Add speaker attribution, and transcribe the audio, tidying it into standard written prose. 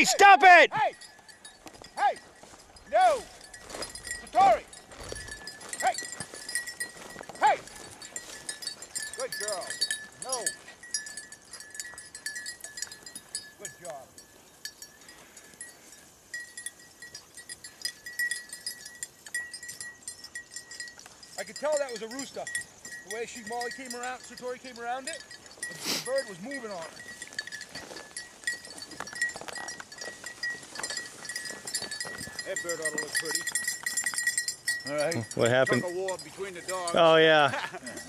Speaker 1: stop it!
Speaker 2: Hey! Hey! No! Citori! Hey! Hey! Good girl. No. Good job. I could tell that was a rooster. The way Molly came around, Citori came around it, the bird was moving on her. That bird ought to look pretty.
Speaker 1: What happened?
Speaker 2: Took a war between the dogs.
Speaker 1: Oh, yeah.